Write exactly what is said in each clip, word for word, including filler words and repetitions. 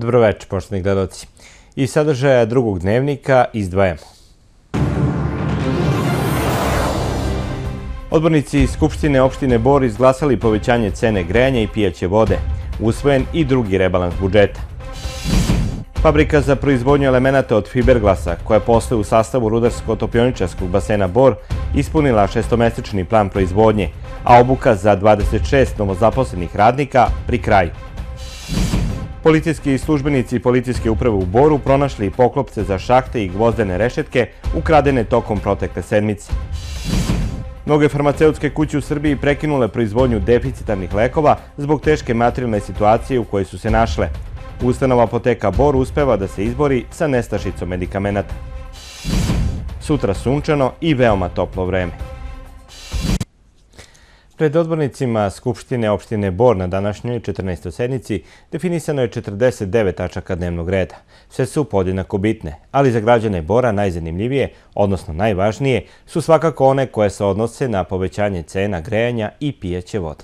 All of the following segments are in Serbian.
Dobro večer, poštovani gledaoci. Iz sadržaja drugog dnevnika izdvajamo. Odbornici iz Skupštine opštine Bor izglasali povećanje cene grejanja i pijaće vode. Usvojen i drugi rebalans budžeta. Fabrika za proizvodnju elemenata od fiberglasa, koja postoje u sastavu rudarsko-topioničarskog basena Bor, ispunila šestomesečni plan proizvodnje, a obuka za dvadeset šest novozaposlenih radnika pri kraju. Policijski službenici policijske uprave u Boru pronašli poklopce za šahte i gvozdene rešetke ukradene tokom protekle sedmice. Mnoge farmaceutske kuće u Srbiji prekinule proizvodnju deficitarnih lekova zbog teške materijalne situacije u kojoj su se našle. Ustanova apoteka Bor uspeva da se izbori sa nestašicom medikamenata. Sutra sunčano i veoma toplo vreme. Pred odbornicima Skupštine opštine Bor na današnjoj četrnaestoj sednici definisano je četrdeset devet tačaka dnevnog reda. Sve su podjednako bitne, ali za građane Bora najzanimljivije, odnosno najvažnije, su svakako one koje se odnose na povećanje cena grejanja i pijaće vode.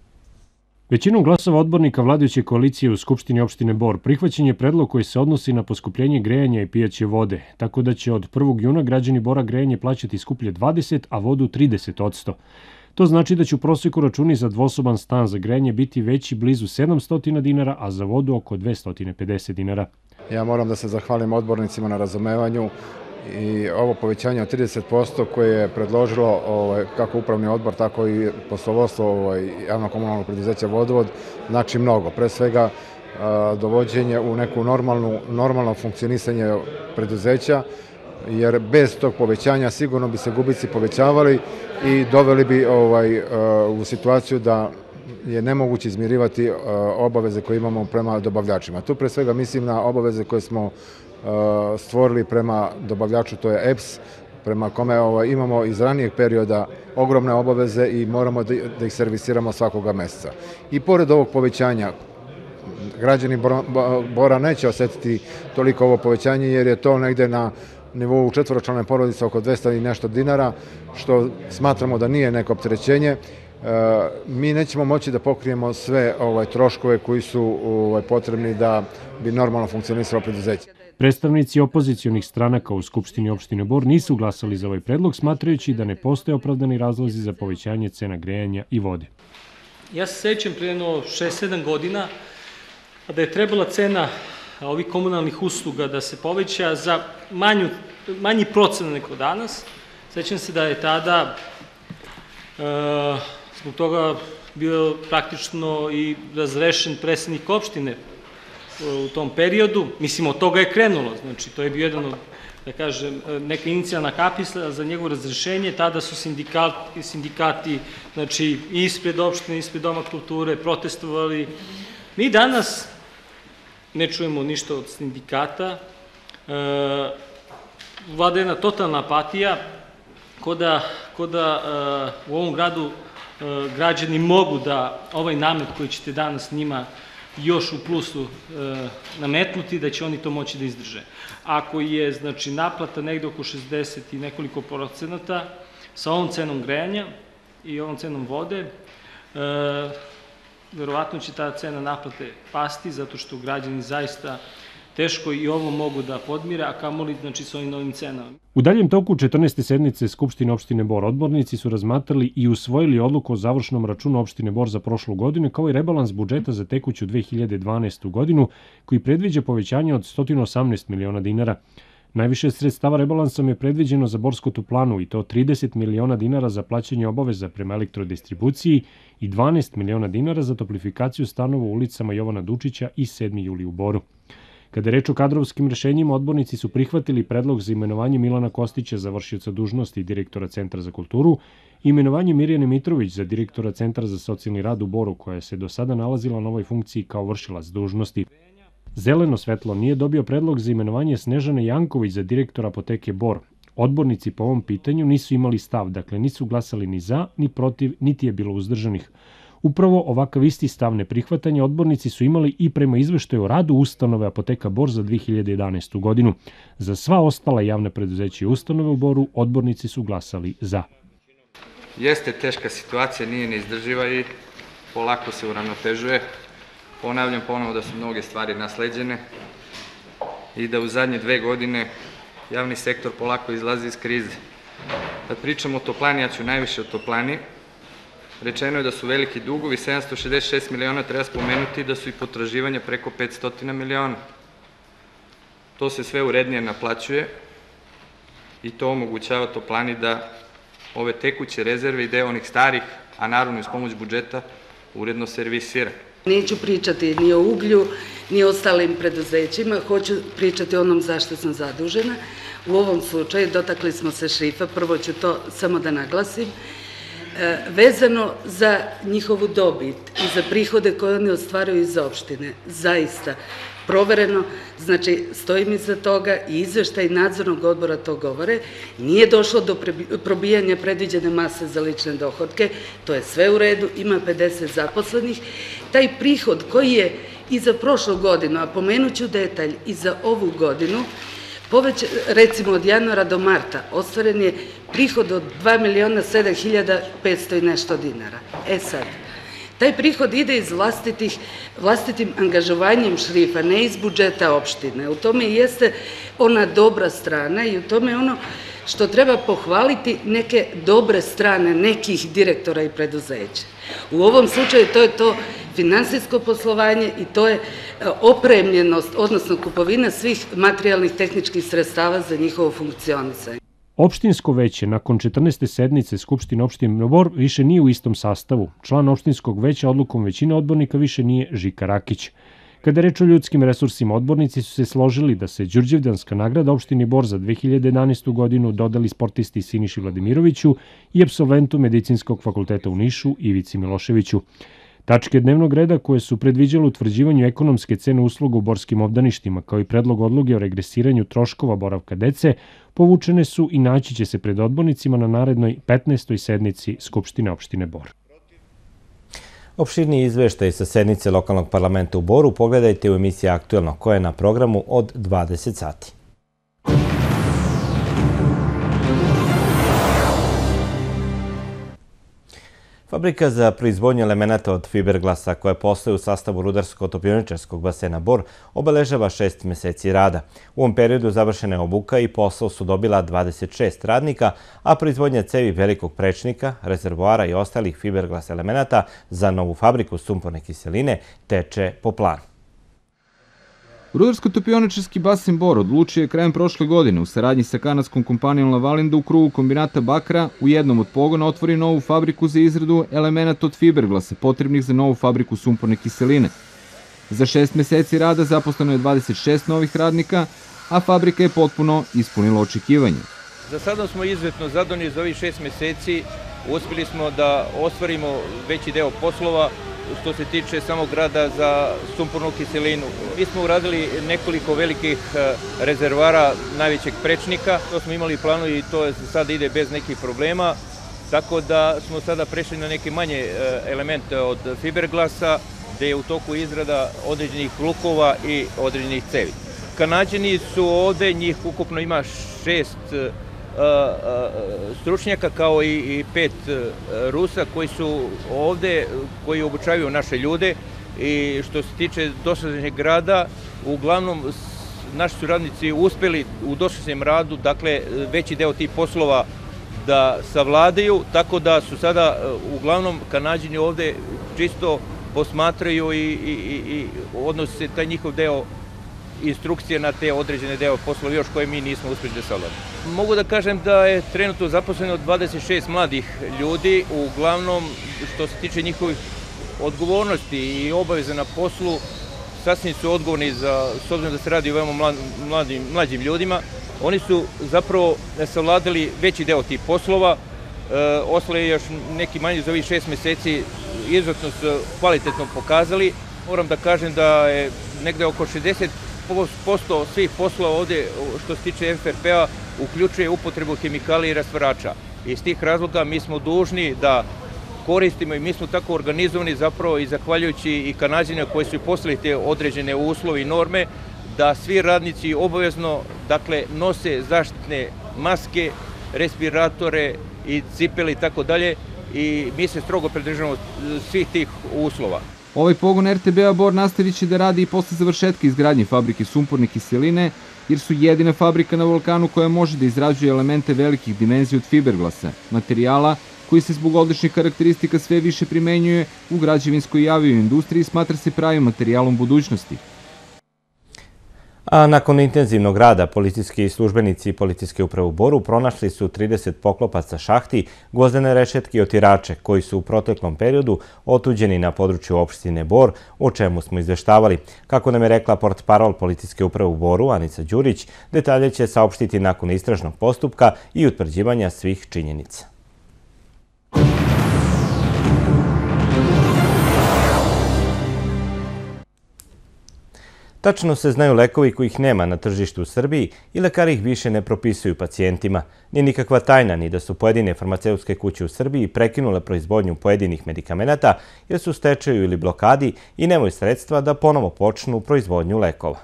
Većinom glasova odbornika vladajuće koalicije u Skupštini opštine Bor prihvaćen je predlog koji se odnosi na poskupljenje grejanja i pijaće vode, tako da će od prvog juna građani Bora grejanje plaćati skuplje dvadeset, a vodu trideset odsto. To znači da će u proseku računi za dvosoban stan za grejanje biti veći blizu sedamsto dinara, a za vodu oko dvesta pedeset dinara. Ja moram da se zahvalim odbornicima na razumevanju i ovo povećanje od trideset posto koje je predložilo kako upravni odbor, tako i poslovodstvo javno-komunalnog preduzeća Vodovod znači mnogo. Pre svega dovođenje u neku normalno funkcionisanje preduzeća, jer bez tog povećanja sigurno bi se gubici povećavali i doveli bi u situaciju da je nemoguće izmirivati obaveze koje imamo prema dobavljačima. Tu pre svega mislim na obaveze koje smo stvorili prema dobavljaču, to je E P S, prema kome imamo iz ranijeg perioda ogromne obaveze i moramo da ih servisiramo svakoga meseca. I pored ovog povećanja, građani Bora neće osetiti toliko ovo povećanje, jer je to negde na nivou četvoročlane porodice oko dvesta i nešto dinara, što smatramo da nije neko opterećenje. Mi nećemo moći da pokrijemo sve troškove koji su potrebni da bi normalno funkcionisalo preduzeće. Predstavnici opozicionih stranaka u Skupštini opštine Bor nisu glasali za ovaj predlog, smatrajući da ne postoje opravdani razlozi za povećanje cena grejanja i vode. Ja se sećam pre jedno šest sedam godina da je trebala cena ovih komunalnih usluga da se poveća za manji procenat nego danas. Sećam se da je tada zbog toga bio praktično i razrešen predsednik opštine u tom periodu. Mislim, od toga je krenulo. Znači, to je bio jedan od, da kažem, neka inicijalna kapisla za njegovo razrešenje. Tada su sindikati, znači, ispred opštine, ispred Doma kulture protestovali. Mi danas ne čujemo ništa od sindikata. Vlada jedna totalna apatija, ko da u ovom gradu građani mogu da ovaj namet koji ćete danas njima još u plusu nametnuti, da će oni to moći da izdrže. Ako je, znači, naplata negde oko šezdeset i nekoliko procenata sa ovom cenom grejanja i ovom cenom vode, verovatno će ta cena naplate pasti, zato što građani zaista teško i ovo mogu da podmire, a kamoli, znači, s ovim novim cenama. U daljem toku četrnaeste sednice Skupštine opštine Bor odbornici su razmatrali i usvojili odluku o završnom računu opštine Bor za prošlu godinu, kao i rebalans budžeta za tekuću dve hiljade dvanaestu godinu, koji predviđa povećanje od sto osamnaest miliona dinara. Najviše sredstava rebalansom je predviđeno za Borsku toplanu, i to trideset miliona dinara za plaćanje obaveza prema elektrodistribuciji i dvanaest miliona dinara za toplifikaciju stanova u ulicama Jovana Dučića i sedmi juli u Boru. Kada je reč o kadrovskim rešenjima, odbornici su prihvatili predlog za imenovanje Milana Kostića za vršioca dužnosti direktora Centra za kulturu i imenovanje Mirjane Mitrović za direktora Centra za socijalni rad u Boru, koja se do sada nalazila na ovoj funkciji kao vršilac dužnosti. Zeleno svetlo nije dobio predlog za imenovanje Snežane Janković za direktora apoteke Bor. Odbornici po ovom pitanju nisu imali stav, dakle nisu glasali ni za, ni protiv, niti je bilo uzdržanih. Upravo ovakav isti stav neprihvatanja odbornici su imali i prema izveštaju o radu ustanove apoteka Bor za dve hiljade jedanaestu godinu. Za sva ostala javna preduzeća i ustanove u Boru odbornici su glasali za. Jeste teška situacija, nije neizdrživa i polako se uravnotežuje. Ponavljam ponovo da su mnoge stvari nasleđene i da u zadnje dve godine javni sektor polako izlazi iz krize. Kad pričamo o toplani, ja ću najviše o toplani. Rečeno je da su veliki dugovi, sedamsto šezdeset šest miliona, treba spomenuti da su i potraživanja preko petsto miliona. To se sve urednije naplaćuje i to omogućava toplani da ove tekuće rezerve i deo onih starih, a naravno iz pomoć budžeta, uredno servisira. Neću pričati ni o uglju, ni o ostalim preduzećima, hoću pričati o onom zašto sam zadužena. U ovom slučaju dotakli smo se Šrifa, prvo ću to samo da naglasim, vezano za njihovu dobit i za prihode koje oni ostvaruju iz opštine. Zaista, provereno, znači stojim iza toga i izveštaj nadzornog odbora to govore, nije došlo do probijanja predviđene mase za lične dohodke, to je sve u redu, ima pedeset zaposlenih. Taj prihod koji je i za prošlu godinu, a pomenut ću detalj i za ovu godinu, recimo od januara do marta ostvaren je prihod od dva miliona sedam hiljada petsto i nešto dinara. E sad, taj prihod ide iz vlastitim angažovanjem Šrifa, ne iz budžeta opštine. U tome i jeste ona dobra strana i u tome je ono što treba pohvaliti neke dobre strane nekih direktora i preduzeća. U ovom slučaju to je to finansijsko poslovanje i to je opremljenost, odnosno kupovina svih materijalnih tehničkih sredstava za njihovo funkcionisanje. Opštinsko veće nakon četrnaeste sednice Skupštine opštine Bor više nije u istom sastavu. Član opštinskog veća odlukom većine odbornika više nije Žika Rakić. Kada je reč o ljudskim resursima, odbornici su se složili da se Đurđevdanska nagrada opštini Bor za dve hiljade jedanaestu godinu dodeli sportisti Siniši Vladimiroviću i apsolventu Medicinskog fakulteta u Nišu Ivici Miloševiću. Tačke dnevnog reda koje su predviđale utvrđivanju ekonomske cene usluga u borskim obdaništima, kao i predlog odluke o regresiranju troškova boravka dece, povučene su i naći će se pred odbornicima na narednoj petnaestoj sednici Skupštine opštine Bor. Opširniji izveštaj sa sednice lokalnog parlamenta u Boru pogledajte u emisiji Aktuelno, koja je na programu od dvadeset sati. Fabrika za proizvodnju elemenata od fiberglasa koja postoji u sastavu rudarsko-topioničarskog basena Bor obeležava šest meseci rada. U ovom periodu završena je obuka i posao su dobila dvadeset šest radnika, a proizvodnja cevi velikog prečnika, rezervoara i ostalih fiberglas elemenata za novu fabriku sumporne kiseline teče po planu. Rudarsko-topioničarski basen Bor odlučio je krajem prošle godine u saradnji sa kanadskom kompanijom Lavalin da u krugu kombinata bakra u jednom od pogona otvori novu fabriku za izradu elemenata od fiberglasa potrebnih za novu fabriku sumporne kiseline. Za šest meseci rada zaposleno je dvadeset šest novih radnika, a fabrika je potpuno ispunila očekivanje. Za sada smo izuzetno zadovoljni za ovih šest meseci. Uspjeli smo da ostvarimo veći deo poslova što se tiče samog rada za sumpornu kiselinu. Mi smo uradili nekoliko velikih rezervara najvećeg prečnika. To smo imali planu i to sada ide bez nekih problema. Tako da smo sada prešli na neke manje elemente od fiberglasa, gde je u toku izrada određenih lukova i određenih cevi. Kanađani su ovde, njih ukupno ima šest stručnjaka kao i pet Rusa koji su ovde, koji obučavaju naše ljude i što se tiče dosadašnjeg rada, uglavnom naši su radnici uspeli u dosadašnjem radu, dakle veći deo tih poslova da savladaju, tako da su sada uglavnom Kanađani ovde čisto posmatraju i odnosi se taj njihov deo instrukcije na te određene deo poslova još koje mi nismo uspjeli da savladamo. Mogu da kažem da je trenutno zaposleno dvadeset šest mladih ljudi, uglavnom što se tiče njihovih odgovornosti i obaveza na poslu, sasvim su odgovorni za, s obzirom da se radi o veoma mladim, mlađim ljudima, oni su zapravo savladali veći deo tih poslova, e, ostalo je još neki manji za ovih šest meseci, izuzetno su kvalitetno pokazali. Moram da kažem da je negde oko šezdeset posto svih poslova ovde što se tiče F R P-a uključuje upotrebu hemikalija i rastvarača. Iz tih razloga mi smo dužni da koristimo i mi smo tako organizovani zapravo i zahvaljujući i Kanađanima koji su poslali te određene uslove i norme da svi radnici obavezno dakle nose zaštitne maske, respiratore i cipele i tako dalje i mi se strogo pridržavamo svih tih uslova. Ovaj pogon er te be-a Bor nastavit će da radi i posle završetka izgradnje fabrike sumporne kiseline, jer su jedina fabrika na Balkanu koja može da izrađuje elemente velikih dimenzija od fiberglasa, materijala koji se zbog odličnih karakteristika sve više primenjuje u građevinskoj i avioindustriji i smatra se pravim materijalom budućnosti. A nakon intenzivnog rada, policijski službenici i policijske uprave u Boru pronašli su trideset poklopaca šahti, gvozdene rešetke i otirače koji su u proteklom periodu otuđeni na području opštine Bor, o čemu smo izveštavali. Kako nam je rekla portparol policijske uprave u Boru, Anica Đurić, detalje će saopštiti nakon istražnog postupka i utvrđivanja svih činjenica. Tačno se znaju lekovi kojih nema na tržištu u Srbiji i lekari ih više ne propisuju pacijentima. Nije nikakva tajna ni da su pojedine farmaceutske kuće u Srbiji prekinule proizvodnju pojedinih medikamenata jer su u stečaju ili blokadi i nemaju sredstva da ponovo počnu proizvodnju lekova.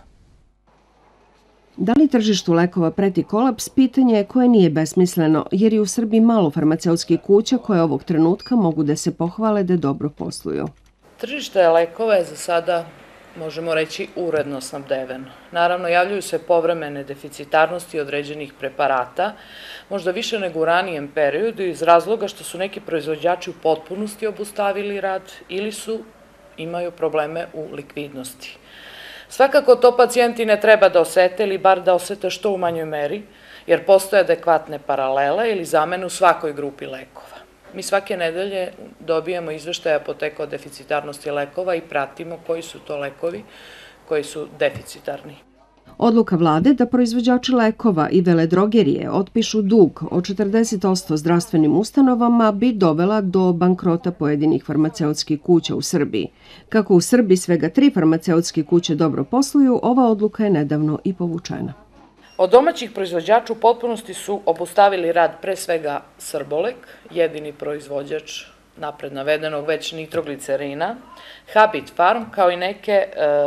Da li tržištu lekova preti kolaps, pitanje je koje nije besmisleno, jer je u Srbiji malo farmaceutskih kuća koje ovog trenutka mogu da se pohvale da dobro posluju. Tržište lekova je za sada, možemo reći, uredno snabdeveno. Naravno, javljaju se povremene deficitarnosti određenih preparata, možda više nego u ranijem periodu, iz razloga što su neki proizvođači u potpunosti obustavili rad ili su imaju probleme u likvidnosti. Svakako to pacijenti ne treba da osete ili bar da osete što u manjoj meri, jer postoje adekvatne paralele ili zamene u svakoj grupi lekova. Mi svake nedelje dobijemo izveštaje apoteka o deficitarnosti lekova i pratimo koji su to lekovi koji su deficitarni. Odluka vlade da proizvođači lekova i veledrogerije otpišu dug od četrdeset posto zdravstvenim ustanovama bi dovela do bankrota pojedinih farmaceutskih kuća u Srbiji. Kako u Srbiji svega tri farmaceutske kuće dobro posluju, ova odluka je nedavno i povučena. Od domaćih proizvođača u potpunosti su obustavili rad pre svega Srbolek, jedini proizvođač napred navedenog već nitroglicerina, Habit Farm, kao i neke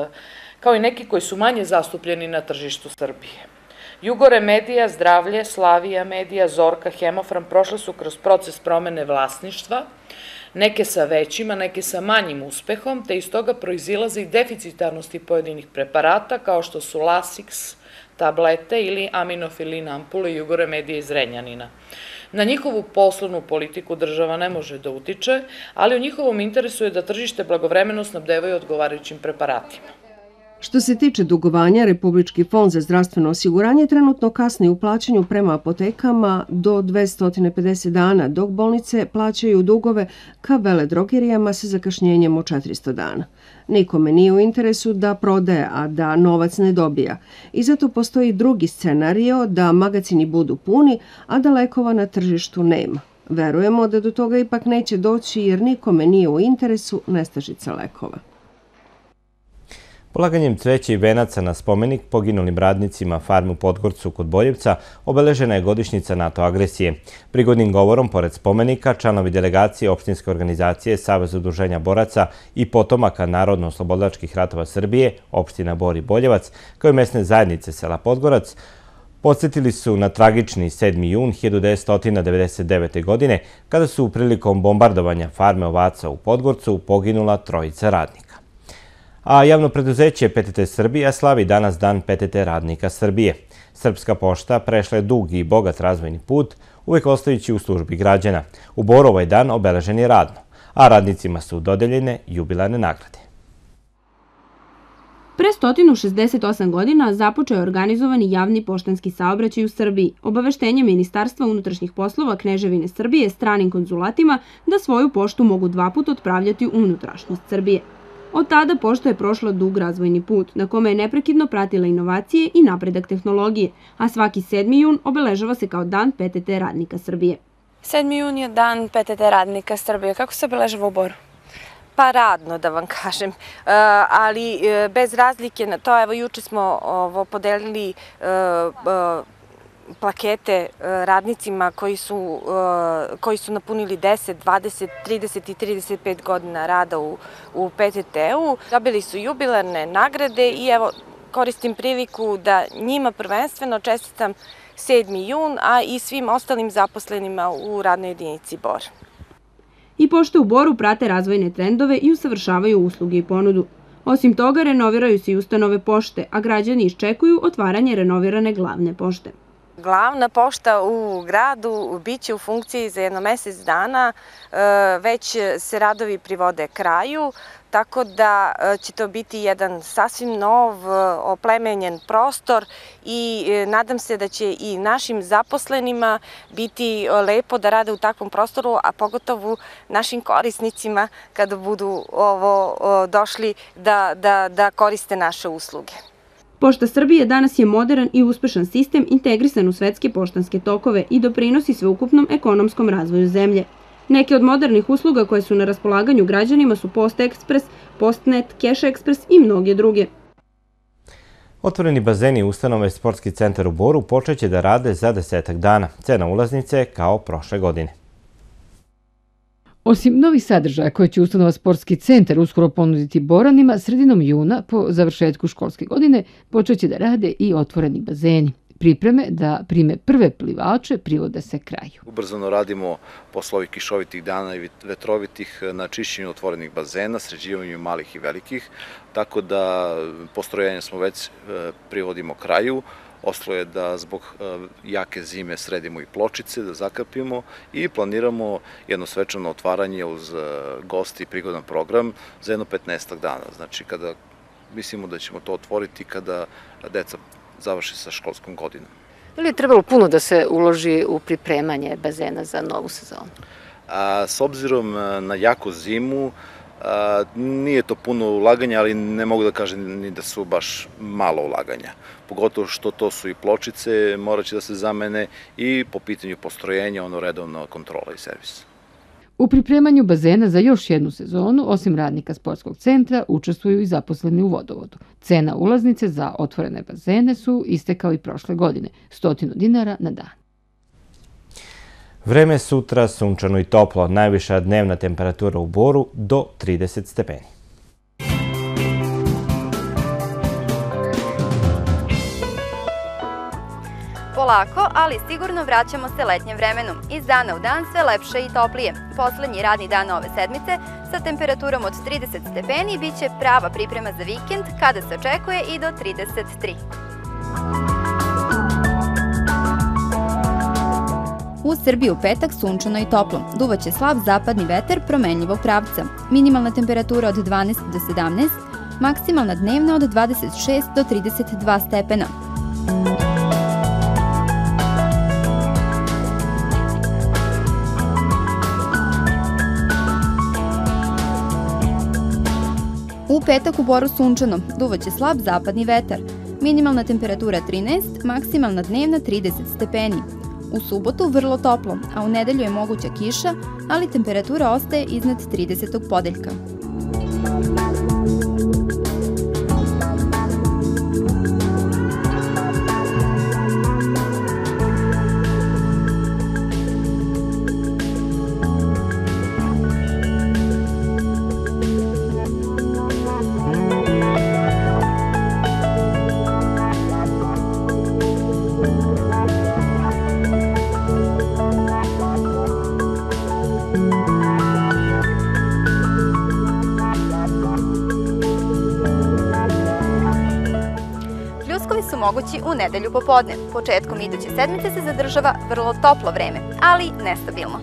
kao i neki koji su manje zastupljeni na tržištu Srbije. Jugore Medija, Zdravlje, Slavija Medija, Zorka, Hemofram prošle su kroz proces promene vlasništva, neke sa većima, neke sa manjim uspehom, te iz toga proizilaze i deficitarnosti pojedinih preparata kao što su Lasix, tablete ili aminofilin ampule Jugore Medije iz Renjanina. Na njihovu poslovnu politiku država ne može da utiče, ali u njihovom interesu je da tržište blagovremeno snabdevaju odgovarajućim preparatima. Što se tiče dugovanja, Republički fond za zdravstveno osiguranje trenutno kasni u plaćanju prema apotekama do dvesta pedeset dana, dok bolnice plaćaju dugove ka veledrogerijama sa zakašnjenjem od četiristo dana. Nikome nije u interesu da prodaje, a da novac ne dobija. I zato postoji drugi scenario da magacini budu puni, a da lekova na tržištu nema. Verujemo da do toga ipak neće doći jer nikome nije u interesu nestašica lekova. Polaganjem cveća i venaca na spomenik poginulim radnicima farme u Podgorcu kod Boljevca obeležena je godišnjica NATO agresije. Prigodnim govorom, pored spomenika, članovi delegacije opštinske organizacije Savez udruženja boraca i potomaka Narodno-oslobodilačkih ratova Srbije, opština Bor i Boljevac, kao i mesne zajednice sela Podgorac, podsjetili su na tragični sedmi jun hiljadu devetsto devedeset devete. godine, kada su prilikom bombardovanja farme ovaca u Podgorcu poginula trojica radnika. A javno preduzeće P T T Srbija slavi danas Dan P T T radnika Srbije. Srpska pošta prešla je dug i bogat razvojni put, uvek ostajući u službi građana. U Boru ovaj dan obeležen je radno, a radnicima su dodeljene jubilarne nagrade. Pre sto šezdeset osam godina započeo je organizovani javni poštanski saobraćaj u Srbiji. Obaveštenje Ministarstva unutrašnjih poslova Kneževine Srbije stranim konzulatima da svoju poštu mogu dva puta otpravljati u unutrašnjost Srbije. Od tada pošta je prošla dug razvojni put, na kome je neprekidno pratila inovacije i napredak tehnologije, a svaki sedmi jun obeležava se kao Dan P T T radnika Srbije. sedmi jun je Dan P T T radnika Srbije. Kako se obeležava u Boru? Pa radno, da vam kažem, ali bez razlike na to, evo juče smo podelili plakete radnicima koji su, koji su napunili deset, dvadeset, trideset i trideset pet godina rada u, u P T T-u. Dobili su jubilarne nagrade i evo koristim priliku da njima prvenstveno čestitam sedmi jun, a i svim ostalim zaposlenima u radnoj jedinici Bor. i pošte u Boru prate razvojne trendove i usavršavaju usluge i ponudu. Osim toga, renoviraju se i ustanove pošte, a građani iščekuju otvaranje renovirane glavne pošte. Glavna pošta u gradu biće u funkciji za jedno mesec dana, već se radovi privode kraju, tako da će to biti jedan sasvim nov, oplemenjen prostor i nadam se da će i našim zaposlenima biti lepo da rade u takvom prostoru, a pogotovo našim korisnicima kada budu ovo došli da, da, da koriste naše usluge. Pošta Srbije danas je modern i uspešan sistem integrisan u svetske poštanske tokove i doprinosi sveukupnom ekonomskom razvoju zemlje. Neke od modernih usluga koje su na raspolaganju građanima su Post Ekspres, Postnet, Cash Ekspres i mnoge druge. Otvoreni bazeni ustanove Sportski centar u Boru počeće da rade za desetak dana. Cena ulaznice kao prošle godine. Osim novih sadržaja koje će ustanova Sportski centar uskoro ponuditi Boranima, sredinom juna po završetku školske godine počeće da rade i otvoreni bazeni. Pripreme da prime prve plivače privode se kraju. Ubrzano radimo posle ovih kišovitih dana i vetrovitih na čišćenju otvorenih bazena, sređivanju malih i velikih, tako da postrojenje smo već privodimo kraju. Ostalo je da zbog jake zime sredimo i pločice, da zakrpimo i planiramo jedno svečano otvaranje uz gosti i prigodan program za jedno petnaestak dana. Znači, kada mislimo da ćemo to otvoriti kada deca završi sa školskom godinom. Je li je trebalo puno da se uloži u pripremanje bazena za novu sezonu? A, s obzirom na jaku zimu, a, nije to puno ulaganja, ali ne mogu da kažem ni da su baš malo ulaganja. Pogotovo što to su i pločice, morat će da se zamene i po pitanju postrojenja, ono redovno kontrola i servis. U pripremanju bazena za još jednu sezonu, osim radnika Sportskog centra, učestvuju i zaposleni u vodovodu. Cena ulaznice za otvorene bazene su iste kao i prošle godine, stotinu dinara na dan. Vreme sutra sunčano i toplo, najviša dnevna temperatura u Boru do trideset stepeni. Polako, ali sigurno vraćamo se letnjem vremenu. Iz dana u dan sve lepše i toplije. Poslednji radni dan ove sedmice sa temperaturom od trideset stepeni biće prava priprema za vikend kada se očekuje i do trideset tri. U Srbiji u petak sunčano i toplo. Duvaće slab zapadni vetar promenljivog pravca. Minimalna temperatura od dvanaest do sedamnaest, maksimalna dnevna od dvadeset šest do trideset dva stepena. U petak u Boru sunčano, duvaće slab zapadni vetar. Minimalna temperatura trinaest, maksimalna dnevna trideset stepeni. U subotu vrlo toplo, a u nedelju je moguća kiša, ali temperatura ostaje iznad tridesetog podeljka. Mogući u nedelju popodne. Početkom iduće sedmice se zadržava vrlo toplo vreme, ali nestabilno.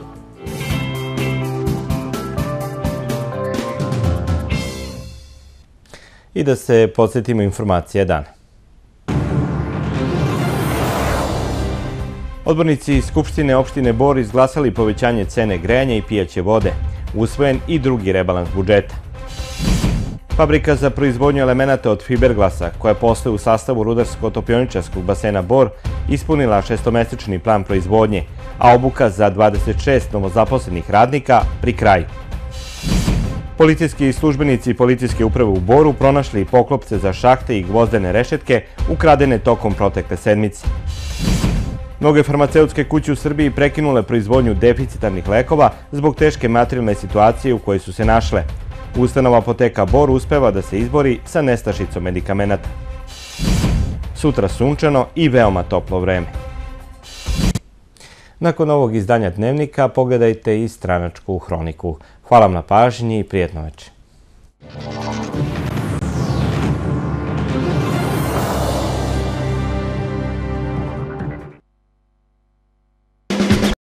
I da se podsjetimo informacije dana. Odbornici Skupštine opštine Bor izglasali povećanje cene grejanja i pijaće vode. Usvojen i drugi rebalans budžeta. Fabrika za proizvodnju elemenata od fiberglasa, koja posluje u sastavu rudarsko-topioničarskog basena Bor, ispunila šestomesečni plan proizvodnje, a obuka za dvadeset šest novozaposlenih radnika pri kraju. Policijski službenici Policijske uprave u Boru pronašli poklopce za šahte i gvozdene rešetke ukradene tokom protekle sedmice. Mnoge farmaceutske kuće u Srbiji prekinule proizvodnju deficitarnih lekova zbog teške materijalne situacije u kojoj su se našle. Ustanova apoteka Bor uspeva da se izbori sa nestašicom medikamenata. Sutra sunčano i veoma toplo vreme. Nakon ovog izdanja Dnevnika pogledajte i stranačku hroniku. Hvala vam na pažnji i prijetno večer.